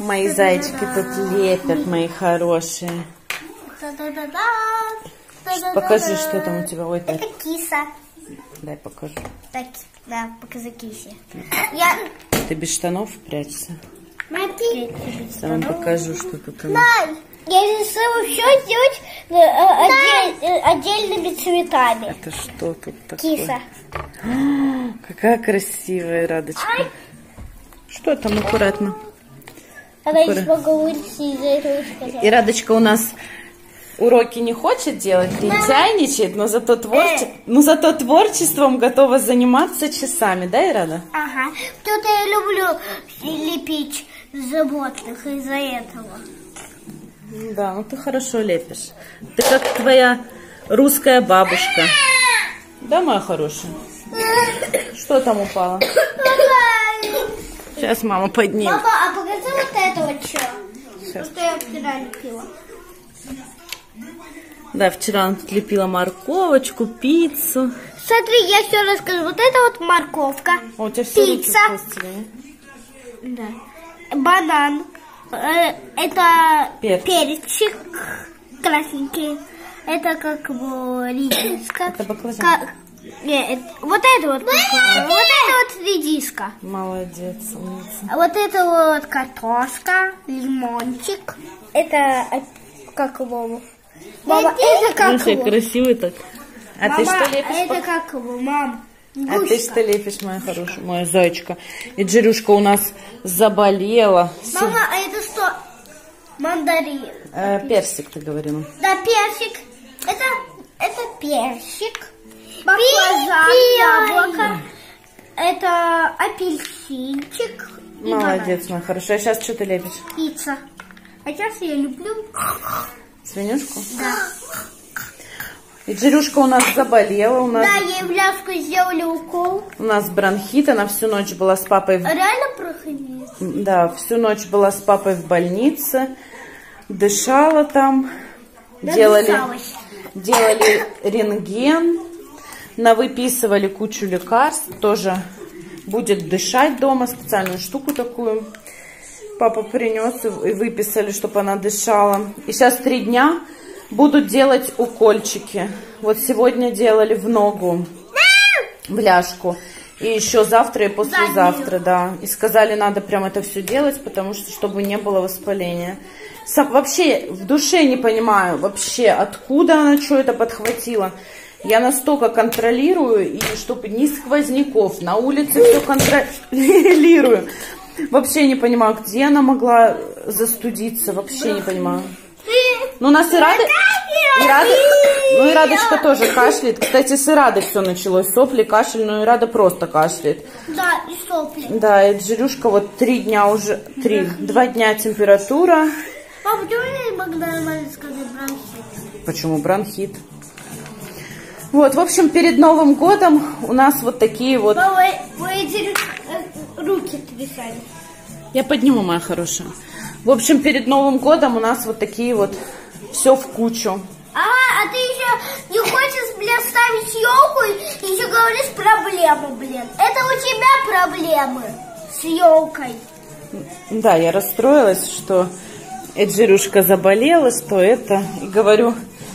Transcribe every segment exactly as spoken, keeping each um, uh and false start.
Мои зайчики тут лепят, мои хорошие. Покажи, что там у тебя. Ой, так. Это киса. Дай покажу. Так, да, покажи кисе. Я... Ты без штанов прячешься? Смотри. Я вам покажу, что тут у нас. Да, я решила все сделать отдель, отдельными цветами. Это что тут такое? Киса. А, какая красивая Радочка. Ай. Что там аккуратно? Она не смогла вылезти из-за этого сказать. И Радочка у нас уроки не хочет делать, лентяйничает, но зато, творче... но зато творчеством готова заниматься часами, да, Ирада? Ага. Тут я люблю лепить животных из-за этого. Да, ну ты хорошо лепишь. Ты как твоя русская бабушка. Да, моя хорошая? Что там упало? Сейчас мама поднимет. Папа, а покажи вот это вот что? Сейчас. Что я вчера лепила. Да, вчера она тут лепила морковочку, пиццу. Смотри, я все расскажу. Вот это вот морковка. О, у тебя все пицца. Да. Банан. Это Перчик. перчик красненький. Это как бы редиска. Это баклажан. Как... Нет, вот это вот. Вот это вот редиска. Молодец, умница. А вот это вот картошка, лимончик. Это как его? Мама, это как Слушай, его? красивый так. А Мама, ты что лепишь? это как его, мам? А ты что лепишь, моя хорошая, моя зайчка? И Джерюшка у нас заболела. Мама, а это что? Мандарин. Э, персик, ты говорила. Да, персик. Это, это персик. Баклажан, яблоко. Это апельсинчик. И молодец, моя хорошая. А сейчас что ты лепишь? пицца. А сейчас я люблю свинюшку? Да. И Джерюшка у нас заболела. У нас... Да, ей в ляжку сделали укол. У нас бронхит, она всю ночь была с папой... В... Реально проходила? Да, всю ночь была с папой в больнице. Дышала там. Да, делали, делали рентген. Навыписывали кучу лекарств. Тоже будет дышать дома. Специальную штуку такую папа принес и выписали, чтобы она дышала. И сейчас три дня будут делать укольчики. Вот сегодня делали в ногу, в ляжку. И еще завтра и послезавтра, да. И сказали, надо прям это все делать, потому что, чтобы не было воспаления. Сам, вообще в душе не понимаю, вообще, откуда она что это подхватила. Я настолько контролирую, и чтобы ни сквозняков, на улице все контролирую. Вообще не понимаю, где она могла застудиться, вообще не понимаю. Ну, у нас и Рада, и Рада, ну и Радочка тоже кашляет. Кстати, с Ирадой все началось, сопли, кашель, но и Рада просто кашляет. Да, и сопли. Да, и Джерюшка вот три дня уже, три, два дня температура. Папа, почему я не могу нормально сказать бронхит? Почему бронхит? Вот, в общем, перед Новым годом у нас вот такие вот... Мама, вы эти руки трясали. Я подниму, моя хорошая. В общем, перед Новым годом у нас вот такие вот все в кучу. А, а ты еще не хочешь, блин, ставить елку и еще говоришь проблемы, блин. Это у тебя проблемы с елкой. Да, я расстроилась, что Эджирушка заболела, что это. И говорю,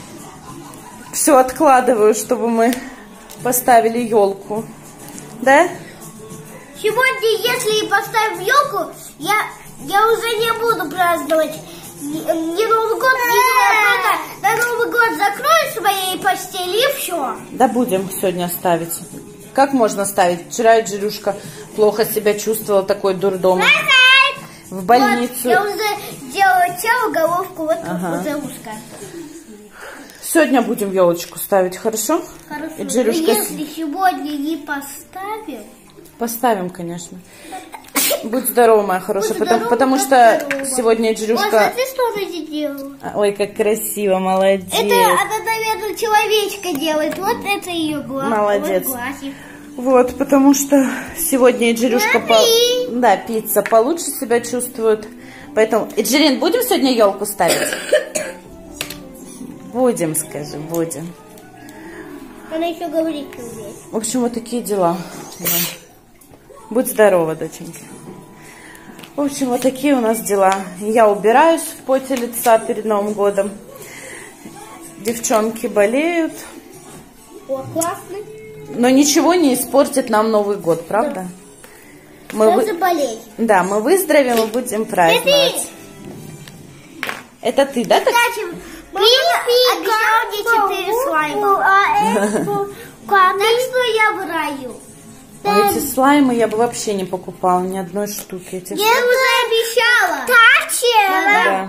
все откладываю, чтобы мы поставили елку. Да? Сегодня, если поставим елку, я, я уже не буду праздновать ни, ни Новый год, ни на Новый год закрою своей постели и все. Да будем сегодня ставить. Как можно ставить? Вчера Джерюшка плохо себя чувствовала, такой дурдом. В больницу. Вот, я уже сделала тело, головку, вот ага. уже узкая. Сегодня будем елочку ставить, хорошо? Хорошо. И Джерюшка... Если сегодня не поставим... Поставим, конечно. Будь здорова, моя хорошая, Будь потому, здорова, потому что здорова. Сегодня Джерюшка... Вот, смотри, что она сделала. Ой, как красиво, молодец. Это она, наверное, человечка делает. Вот это ее глаз. Молодец. Вот глазик. Вот, потому что сегодня Эджирюшка... По... Да, пицца получше себя чувствует. Поэтому, Эджирин, будем сегодня елку ставить? Будем, скажи, будем. Она еще говорит не умеет. В общем, вот такие дела. Да. Будь здорова, доченька. В общем, вот такие у нас дела. Я убираюсь в поте лица перед Новым годом. Девчонки болеют. О, классный. Но ничего не испортит нам Новый год, правда? Да. Мы вы... заболеем. Да, мы выздоровеем и будем праздновать. Это ты, да? Кстати, Пипи обещал мне четыре слайма. Так что я в раю. А эти слаймы я бы вообще не покупала, ни одной штуки. Этих... Я уже обещала. Да.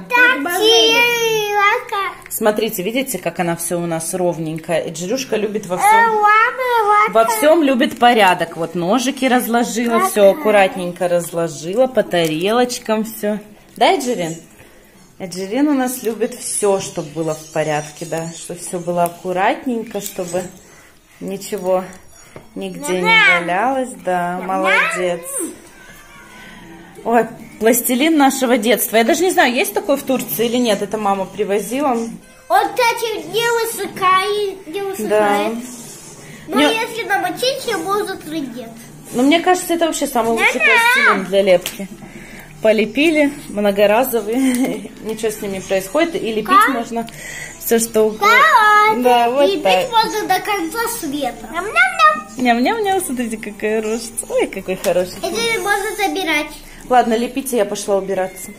Так, смотрите, видите, как она все у нас ровненькая. И Джерюшка любит во всем, во всем любит порядок. Вот ножики разложила, все аккуратненько разложила, по тарелочкам все. Да, Эджерин? Эджерин у нас любит все, чтобы было в порядке, да, чтобы все было аккуратненько, чтобы ничего нигде не валялось, да, молодец. Ой, пластилин нашего детства. Я даже не знаю, есть такой в Турции или нет, это мама привозила. Он, кстати, не высыхает, не высыхает. Да. Но мне... если намочить, его затруднит. Ну, мне кажется, это вообще самый лучший пластилин для лепки. Полепили, многоразовые, ничего с ними не происходит, и лепить как? Можно все что угодно. Да, вот лепить так. Можно до конца света. Ням-ням-ням, смотрите, какая рожица. Ой, какой хороший. Это можно забирать. Ладно, лепите, я пошла убираться.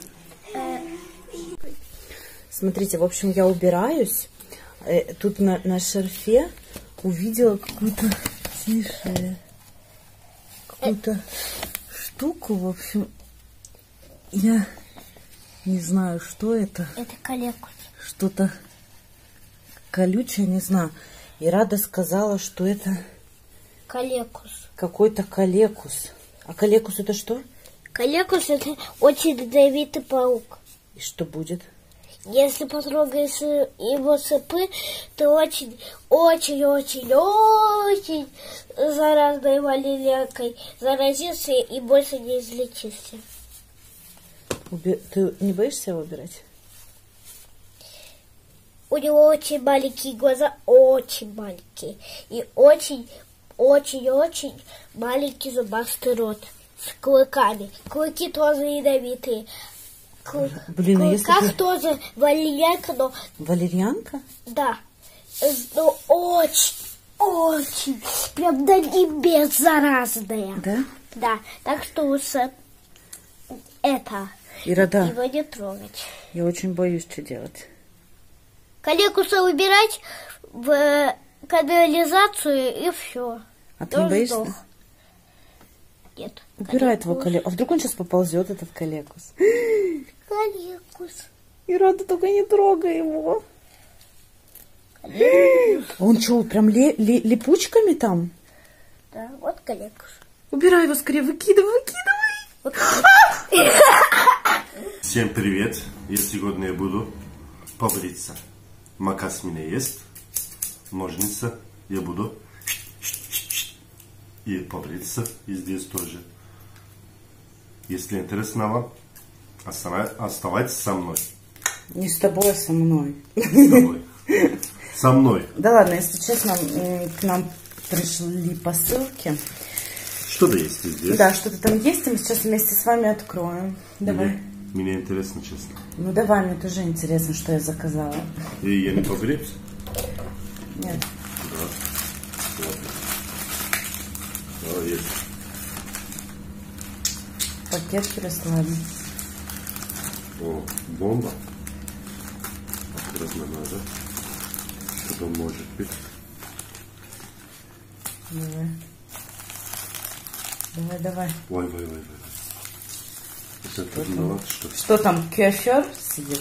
Смотрите, в общем, я убираюсь. Тут на, на шарфе увидела какую-то, тише, какую-то штуку, в общем. Я не знаю, что это. Это калекус. Что-то колючее, не знаю. И Рада сказала, что это... Калекус. Какой-то калекус. А калекус это что? Калекус это очень ядовитый паук. И что будет? Если потрогаешь его цепи, то очень, очень, очень, очень заразной валерьянкой заразишься и больше не излечишься. Уби... Ты не боишься его убирать? У него очень маленькие глаза, очень маленькие. И очень, очень, очень маленький зубастый рот с клыками. Клыки тоже ядовитые. Клык... Блин, а если... Как тоже валерьянка, но... Валерьянка? Да. Но очень, очень, прям до небес заразная. Да? Да. Так что лучше это... Ирада, его не трогать. Я очень боюсь, что делать. Калекуса убирать в канализацию и все. А ты не боишься? Сдох. Нет. Убирай этого калекуса. А вдруг он сейчас поползет, этот калекус? Калекус. Ирада, только не трогай его. Калекус. Он что, прям ле ле липучками там? Да, вот калекус. Убирай его скорее, выкидывай, выкидывай. Всем привет! Я сегодня буду побриться. Макас у меня есть, ножницы, я буду и побриться, и здесь тоже. Если интересно вам, оставайтесь со мной. Не с тобой, а со мной. С тобой. Со мной. Да ладно, если честно, к нам пришли посылки. Что-то есть здесь. Да, что-то там есть, и мы сейчас вместе с вами откроем. Давай. Мне, мне интересно, честно. Ну давай, мне тоже интересно, что я заказала. И я не побреюсь? Нет. Да. Ладно. Да, есть. Пакет прислали. О, бомба. Интересно надо. Что может быть? Давай. Давай, давай. Ой, ой, ой, ой. Это что, там? Что? Что там, кефир сидит?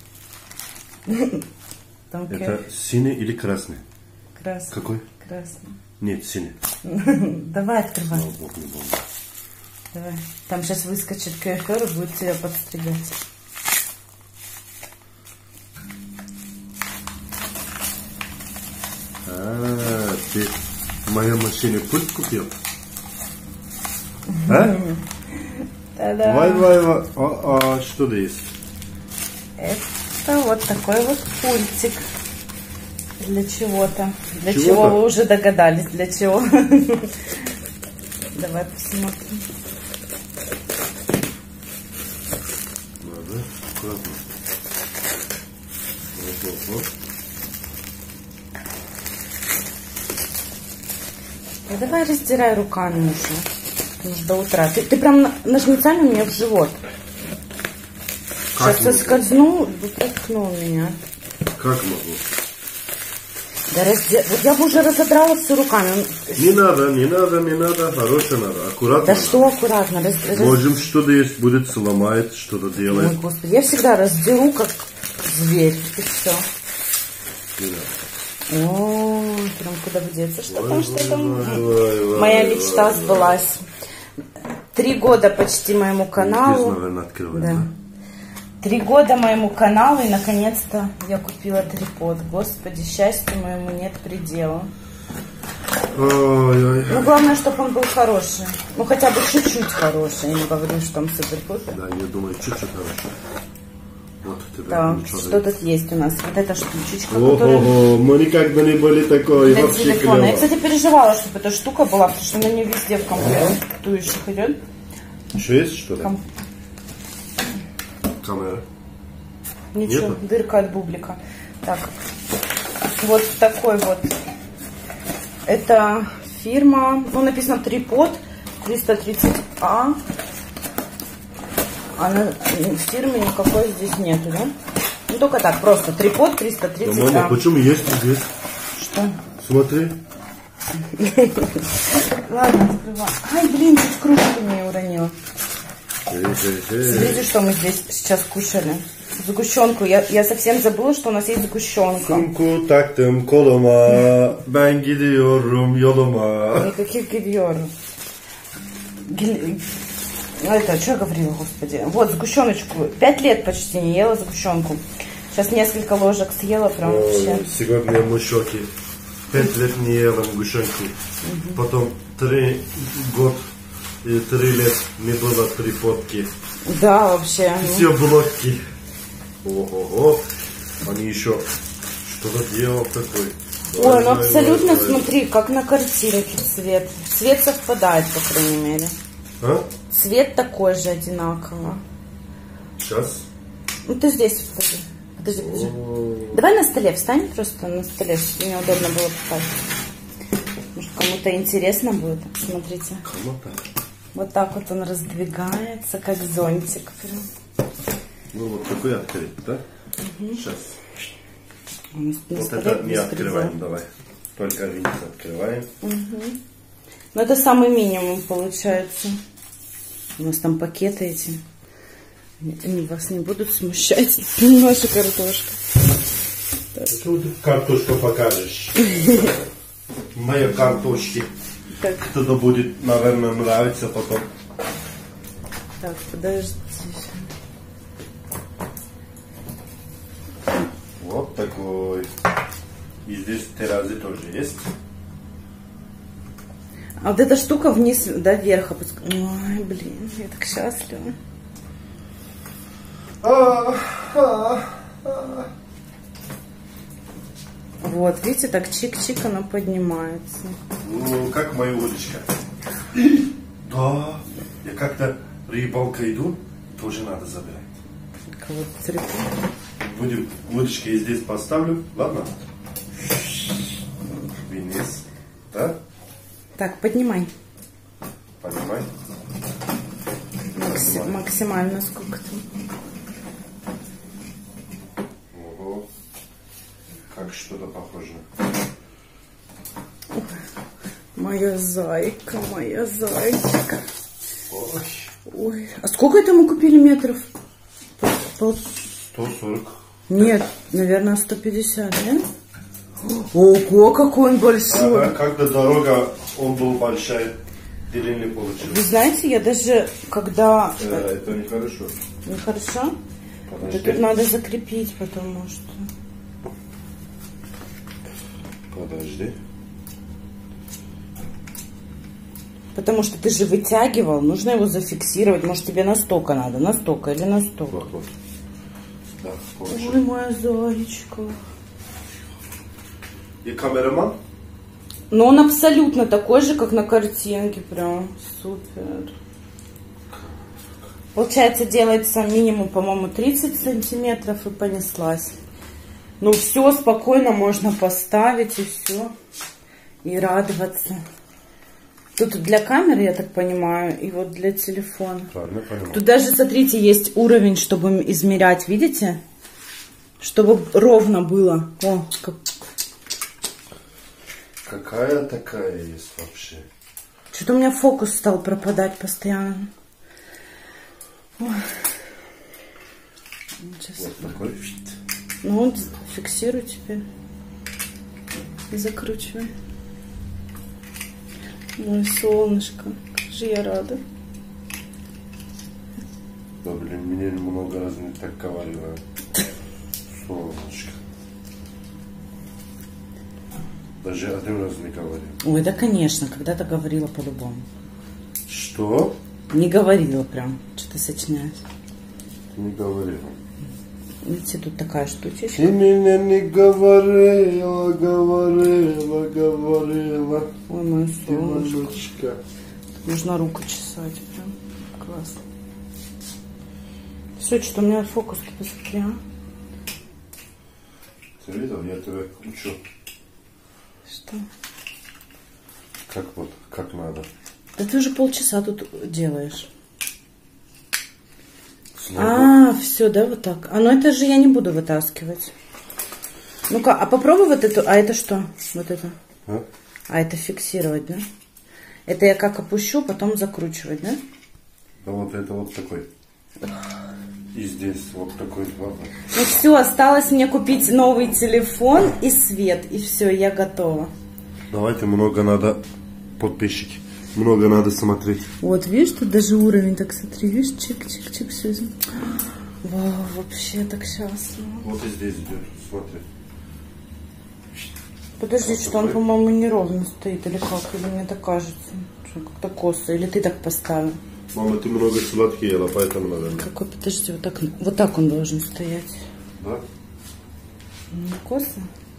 Там это кефир. синий или красный? Красный. Какой? Красный. Нет, синий. Давай, открывай. О, бог, не бомба. Давай. Там сейчас выскочит кефир и будет тебя подстригать. А, ты в моей машине пульт купил? А? Та-да. Вай, вай, вай. А, а, что есть? Это вот такой вот пультик. Для чего-то. Для чего, чего вы уже догадались, для чего. Давай посмотрим. да? Аккуратно. Вот, вот, вот. Ну, давай раздирай руками уже. Потому что до утра. Ты, ты прям ножницами мне в живот. Как Сейчас могу? соскользнул, проткнул меня. Как могу? Да разди... Вот я бы уже разодрала все руками. Не надо, не надо, не надо. Хорошо надо. Аккуратно. Да надо. что аккуратно. Раз... раз- Можем что-то есть, будет сломает, что-то Ой, делает. господи, я всегда раздеру, как зверь. И все. Не надо. О, прям куда бы деться. Что Ой, там, что ой, там? ой, ой, Моя ой, мечта ой, сбылась. Три года почти моему Здесь, каналу. наверное, открываем, Да. да? Три года моему каналу, и наконец-то я купила трипод. Господи, счастью моему нет предела. Ой, ой. Ну, главное, чтобы он был хороший. Ну, хотя бы чуть-чуть хороший. Я не говорю, что он супер-пупер. Да, я думаю, чуть-чуть хорошо. Вот тебе Да, ничего что да. тут есть у нас? Вот эта штучечка, которая Ого, мы никогда не были такой. для Вообще телефона. Я, клево. кстати, переживала, чтобы эта штука была, потому что она не везде в комплектующих идет. Еще есть что ли? Ком- Камера. Ничего, Нету? дырка от бублика. Так, вот такой вот. Это фирма, ну, написано трипод триста тридцать А. А на фирмы никакой здесь нету, да? Ну, только так, просто трипод триста Да, тридцать мама, А. почему есть здесь? Что? Смотри. Ладно, открывай. Ай, блин, чуть кружку не уронила. Эй, эй, эй. Смотрите, что мы здесь сейчас кушали. Сгущенку. Я, я совсем забыла, что у нас есть сгущенка. Sumku taktım koluma, ben gidiyorum yoluma. Никаких гильеров. Гиль... Это, что я говорила, господи? Вот, сгущеночку. Пять лет почти не ела сгущенку. Сейчас несколько ложек съела, прям вообще. Ой, сегодня мы в шоке. Пять лет не ела сгущенку. Потом три год и три лет не было триподки. Да, вообще. ну. Все блоки. Ого-го. Они еще что-то делал такой. Ой, ну абсолютно, ой, ой. смотри, как на картинке цвет. Цвет совпадает, по крайней мере. А? Цвет такой же одинаково. Сейчас. Ну ты здесь подожди. Подожди, подожди. О, Давай на столе встань, просто на столе, чтобы мне удобно было попасть. Может, кому-то интересно будет. Смотрите. кому-то. Вот так вот он раздвигается, как зонтик. Прям. Ну вот такой открыть, да? Сейчас. У нас на Вот столе это не без открываем, предела. давай. Только винец открываем. Ну это самый минимум получается. У нас там пакеты эти. Они вас не будут смущать. Наша картошка. Тут картошку покажешь. Моя картошки. Так, Кто-то будет, наверное, нравиться потом. так, подожди. Вот такой. И здесь терразы тоже есть. А вот эта штука вниз до верха. опуск- Ой, блин, я так счастлива. Вот, видите, так чик-чик она поднимается. Ну, как моя удочка. Да, я как-то рыбалка иду, тоже надо забирать. Кого-то тряпу. Будем удочки я здесь поставлю, ладно? Вниз, да? Так, поднимай. Понимай? Макси- максимально сколько там. Ого. Как что-то похоже. Моя зайка, моя зайчка. Ой, Ой, а сколько это мы купили метров? Пол- сто сорок. Нет, наверное, сто пятьдесят, да? Ого, какой он большой. А когда дорога, он был большой, длинный Вы получился. знаете, я даже, когда... Э, Это нехорошо. Нехорошо? Да Подожди. тут надо закрепить, потому что... Подожди. Потому что ты же вытягивал, нужно его зафиксировать. Может, тебе настолько надо, настолько или настолько. Вот, вот. Да, получилось. Ой, моя зайчка. И камераман? Но он абсолютно такой же, как на картинке. Прям супер. Получается, делается минимум, по-моему, тридцать сантиметров и понеслась. Ну все, спокойно можно поставить и все. И радоваться. Тут для камеры, я так понимаю, и вот для телефона. Правильно понимаю. Тут даже, смотрите, есть уровень, чтобы измерять, видите? Чтобы ровно было. О, как... Какая такая есть вообще? Что-то у меня фокус стал пропадать постоянно. Ой. Сейчас. Вот такой. Ну вот, фиксирую теперь. И закручивай. Ой, солнышко, как же я рада. Да, блин, мне много раз не так говорила. Солнышко. Даже один раз не говорила. Ой, да, конечно, когда-то говорила по-любому. Что? Не говорила прям, что ты сочиняешь. Не говорила. Видите, тут такая штучечка. Ты меня не говорила, говорила, говорила. Ой, мое солнышко. Солнышко. Нужно руку чесать прям. Классно. Все, что у меня фокус, ты посмотри, а? Ты видел? Я тебя учу. Что? Как вот, как надо. Да ты уже полчаса тут делаешь. Слава. А, все, да, вот так. А ну это же я не буду вытаскивать. Ну-ка, а попробуй вот эту. А это что? Вот это. А? А это фиксировать, да? Это я как опущу, потом закручивать, да? Да вот это вот такой. И здесь вот такой. Ладно. Ну все, осталось мне купить новый телефон и свет. И все, я готова. Давайте, много надо, подписчики. Много надо смотреть. Вот, видишь, тут даже уровень, так смотри, видишь, чик-чик-чик, все. Вау, вообще так счастливо. Вот и здесь идет, смотри. Подожди, Вот что он, такой. по-моему, неровно стоит, или как? Или мне так кажется? Что, как-то косо, или ты так поставил? Мама, ты много сладких ела, поэтому, наверное. Какой, подожди, вот так, вот так он должен стоять. Да? Не косо?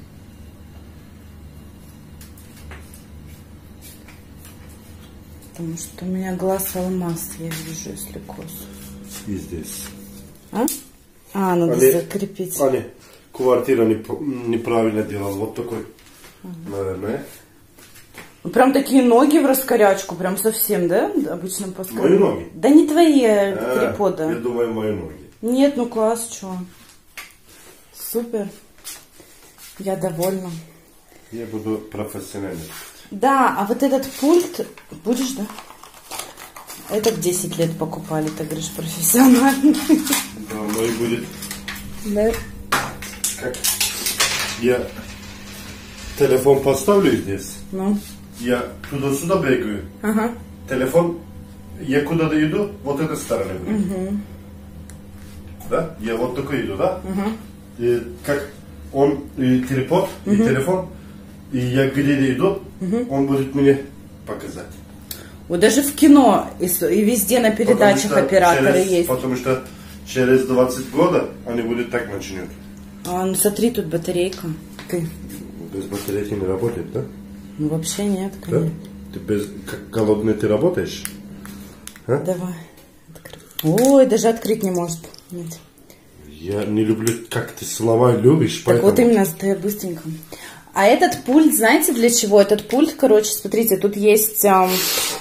Потому что у меня глаз алмаз, я вижу, если косо. И здесь. А? А, надо Али, закрепить. Али, квартира не, неправильно делал. Вот такой, угу. Наверное. Прям такие ноги в раскорячку, прям совсем, да? Обычно по Мои ноги? Да не твои А, трипода. я думаю, мои ноги. Нет, ну класс, что? Супер. Я довольна. Я буду профессиональным. Да, а вот этот пульт, будешь, да? Это в десять лет покупали, ты говоришь, профессиональный. Да, но и будет. Да. Как? Я телефон поставлю здесь. Ну. Я туда-сюда бегаю. Ага. Телефон, я куда-то иду, вот этой стороны будет. Угу. Да? Я вот такой иду, да? Угу. И как он, и трипод, и угу. телефон, и я где-то иду, угу. Он будет мне показать. Вот даже в кино и, и везде на передачах операторы через, есть. Потому что через двадцать года они будут так начнут. А, ну смотри, тут батарейка. Ты. Без батарейки не работает, да? Ну вообще нет, конечно. Да? Ты без, как голодный ты работаешь? А? Давай. Открыть. Ой, даже открыть не может. Нет. Я не люблю, как ты слова любишь. Так поэтому... вот именно, зато я быстренько. А этот пульт, знаете для чего? Этот пульт, короче, смотрите, тут есть эм,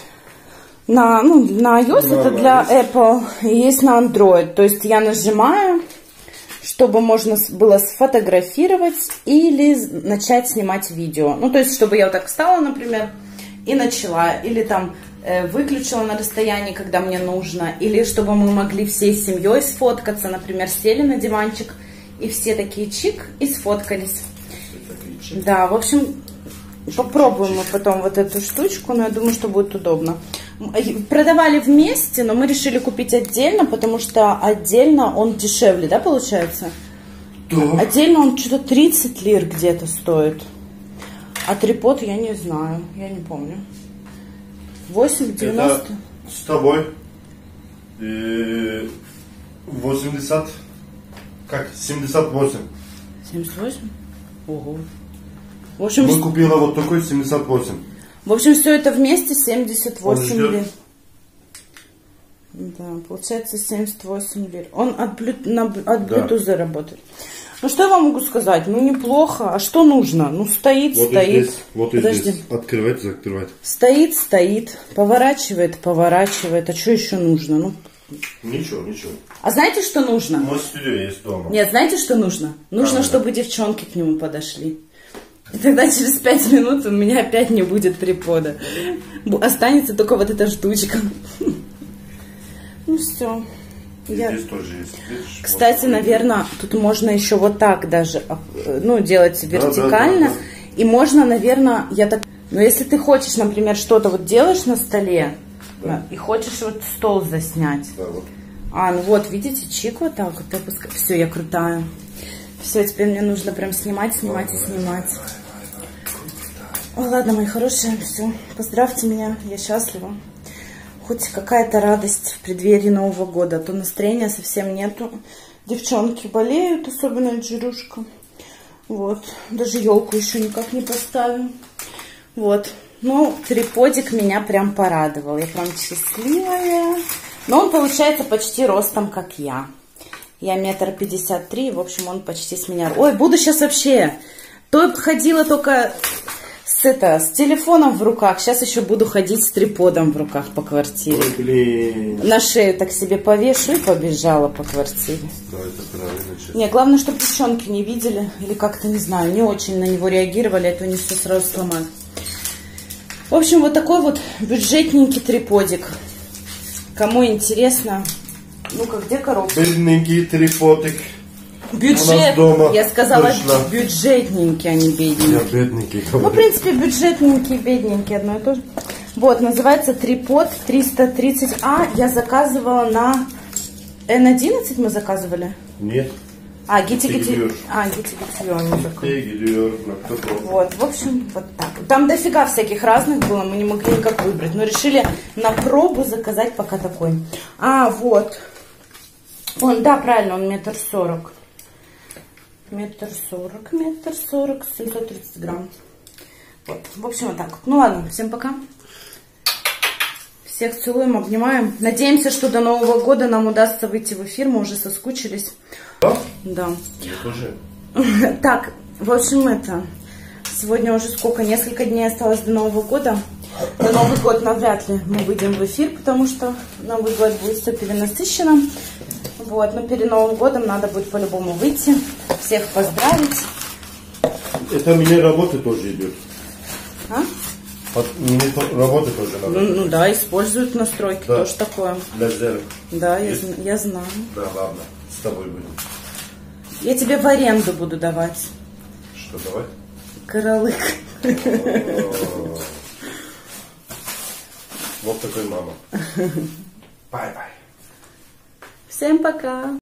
на, ну, на iOS, Да, это да, для есть. Apple, и есть на Android. То есть я нажимаю, чтобы можно было сфотографировать или начать снимать видео. Ну, то есть, чтобы я вот так встала, например, и начала. Или там э, выключила на расстоянии, когда мне нужно. Или чтобы мы могли всей семьей сфоткаться. Например, сели на диванчик, и все такие чик, и сфоткались. Да, в общем, попробуем мы потом вот эту штучку, но я думаю, что будет удобно. Продавали вместе, но мы решили купить отдельно, потому что отдельно он дешевле, да, получается? Да. Отдельно он что-то тридцать лир где-то стоит. А трипод я не знаю, я не помню. восемь девяносто. Это с тобой э, восемьдесят, как, семьдесят восемь. семьдесят восемь? Ого. В общем, Мы купили вот такой семьдесят восемь. в общем, все это вместе семьдесят восемь лир. Да, получается семьдесят восемь лир. Он от, блю... на... от Bluetooth да. работает. Ну что я вам могу сказать? Ну неплохо. А что нужно? Ну стоит, вот стоит. И здесь, вот и Подожди. здесь. Открывать, закрывать. Стоит, стоит. Поворачивает, поворачивает. А что еще нужно? Ну. Ничего, ничего. А знаете, что нужно? Мой студио есть дома. Нет, знаете, что нужно? Нужно, а, чтобы да. девчонки к нему подошли. И тогда через пять минут у меня опять не будет трипода. Останется только вот эта штучка. Ну все. Я... Здесь тоже есть. Видишь, Кстати, вот наверное, тут можно еще вот так даже, ну, делать вертикально. Да, да, да, да. И можно, наверное, я так... Но если ты хочешь, например, что-то вот делаешь на столе, да. и хочешь вот стол заснять. Да, вот. А, ну вот, видите, чик вот так вот опускаю. Все, я крутая. Все, теперь мне нужно прям снимать, снимать и снимать. Ой, ладно, мои хорошие, все. Поздравьте меня, я счастлива. Хоть какая-то радость в преддверии Нового года. А то настроения совсем нету. Девчонки болеют, особенно Джирушка. Вот. Даже елку еще никак не поставим. Вот. Ну, триподик меня прям порадовал. Я прям счастливая. Но он получается почти ростом, как я. Я метр пятьдесят три. В общем, он почти с меня... Ой, буду сейчас вообще... То ходила только... С, это, с телефоном в руках. Сейчас еще буду ходить с триподом в руках по квартире. Ой, блин. На шею так себе повешу и побежала по квартире. Да, это правильно. Не, главное, чтобы девчонки не видели. Или как-то, не знаю, не очень на него реагировали. Это не все сразу сломать. В общем, вот такой вот бюджетненький триподик. Кому интересно. Ну-ка, где коробка? Бедненький триподик. Бюджет, дома я сказала, точно. Бюджетненький, а не бедненький. Я бедненький говорю. Ну, в принципе, бюджетненький, бедненький, одно и то же. Вот, называется трипод триста тридцать А. Я заказывала на Эн одиннадцать мы заказывали? Нет. А, Гити Гити. А, Гити Гити. Вот, в общем, вот так. Там дофига всяких разных было, мы не могли никак выбрать. Но решили на пробу заказать пока такой. А, вот. Он, да, правильно, он метр сорок. Метр сорок, метр сорок, семьсот тридцать грамм. Вот, в общем, вот так. Ну ладно, всем пока. Всех целуем, обнимаем. Надеемся, что до Нового года нам удастся выйти в эфир. Мы уже соскучились. Да? Да. Я тоже. Так, в общем, это... Сегодня уже сколько? Несколько дней осталось до Нового года. На Новый год навряд ли мы выйдем в эфир, потому что Новый год будет все перенасыщено. Вот, но перед Новым годом надо будет по-любому выйти, всех поздравить. Это мне работы тоже идет. А? От, мне работы тоже надо. Ну, ну да, используют настройки, да. Тоже такое. Для зеркала. Да, я, я знаю. Да, ладно, с тобой будем. Я тебе в аренду буду давать. Что давать? Каралык. Вот такой мама. Бай-бай. Всем пока.